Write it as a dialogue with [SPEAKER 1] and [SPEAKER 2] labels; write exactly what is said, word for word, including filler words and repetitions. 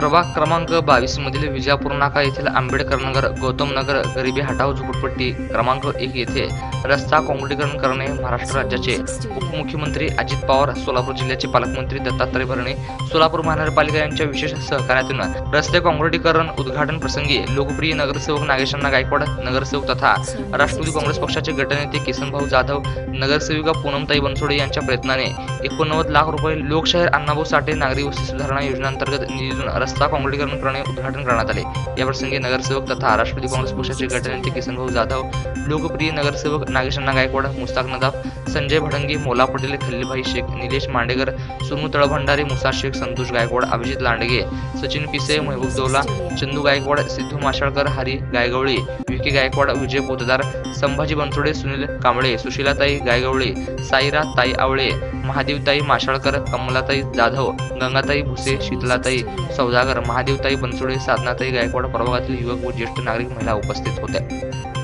[SPEAKER 1] प्रभाग क्रमांक बावीस मधील विजापूर नाका येथील आंबेडकर नगर, गौतम नगर, गरिबी हटाव झोपडपट्टी क्रमांक एक येथे रस्ता काँक्रीटीकरण करणे महाराष्ट्र राज्याचे उपमुख्यमंत्री अजित पवार, सोलापूर जिल्ह्याचे पालकमंत्री दत्तात्रय भरणे, सोलापूर महानगरपालिका यांच्या विशेष सहकार्यातून रस्ते काँक्रीटीकरण उद्घाटन प्रसंगी लोकप्रिय नगरसेवक नागेशअण्णा गायकवाड, नगरसेवक तथा राष्ट्रवादी काँग्रेस पक्षाचे गटनेते किसनभाऊ जाधव, नगरसेविका पूनमताई बनसोडे यांच्या प्रयत्नाने एकोणनव्वद लाख रुपये लोकशाहीर अण्णाभाऊ साठे नागरी वस्ती सुधारणा योजनेअंतर्गत निधीतून रस्ता काँक्रीटीकरण करणे उद्घाटन करण्यात आले। या प्रसंगी नगरसेवक तथा राष्ट्रवादी काँग्रेस पक्षाचे गटनेते किसनभाऊ जाधव, लोकप्रिय नगरसेवक नागेशअण्णा गायकवाड, मुस्ताक नदाफ, संजय भडंगी, मोला पटेल, खल्लीभाई शेख, निलेश मांडेकर, सुनू तळभंडारी, मुसा शेख, संतोष गायकवाड, अभिजित लांडगे, सचिन पिसे, महबूब दौला, चंदू गायकवाड, सिद्धू माशाळकर, हरी गायगवळी, विकी गायकवाड, विजय पोतदार, संभाजी बनसोडे, सुनील कांबळे, सुशीलाताई गायगवळी, साईरा ताई आवळे, महादेवताई माशाळकर, कमलाताई जाधव, गंगाताई भुसे, शीतलाताई सौदागर, महादेवताई बनसोडे, साधनाताई गायकवाड, प्रभागातील युवक व ज्येष्ठ नागरिक महिला उपस्थित होत्या।